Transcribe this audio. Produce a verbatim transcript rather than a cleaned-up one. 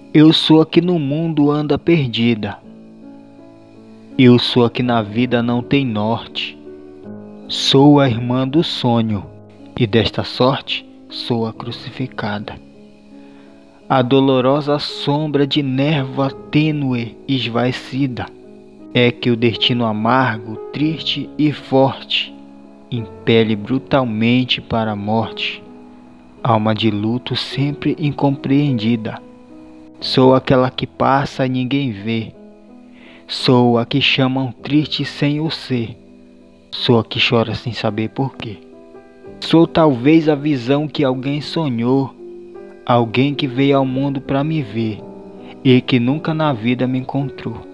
Eu sou a que no mundo anda perdida. Eu sou a que na vida não tem norte. Sou a irmã do sonho, e desta sorte sou a crucificada. A dolorosa sombra de névoa tênue esvaecida é que o destino amargo, triste e forte impele brutalmente para a morte. Alma de luto sempre incompreendida. Sou aquela que passa e ninguém vê. Sou a que chamam triste sem o ser. Sou a que chora sem saber porquê. Sou talvez a visão que alguém sonhou, alguém que veio ao mundo para me ver e que nunca na vida me encontrou.